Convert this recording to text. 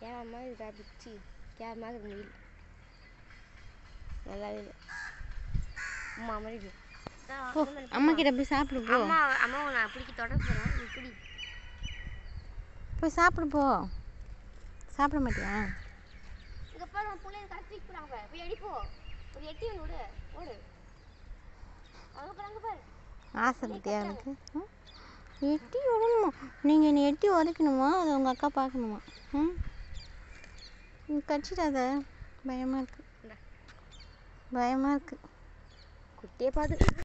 கேவலமா இருக்கா பிச்சி, கேவலமா இருக்கு மீல், நல்லாவே இல்லை. அம்மா மாதிரி அம்மா கிட்ட போய் சாப்பிடு போ. அம்மாவை நான் பிடிக்க தொடர்பு போகிறேன், நீ பிடி. போய் சாப்பிடு போ. சாப்பிட மாட்டியா? இங்கே போய் உன் பிள்ளைங்க கற்றுக்கு போகிறாங்க, போய் அடிப்போ. ஒரு எட்டி ஒன்று விடு, ஓடு. அங்கே பாரு. ஆசை பத்தியா எனக்கு? எட்டி விடணுமா? நீங்கள் என்னை எட்டி உதைக்கணுமா? அதை உங்கள் அக்கா பார்க்கணுமா? கடிச்சிடாத, பயமாக இருக்கு, பயமாக இருக்கு. குட்டியை பார்த்து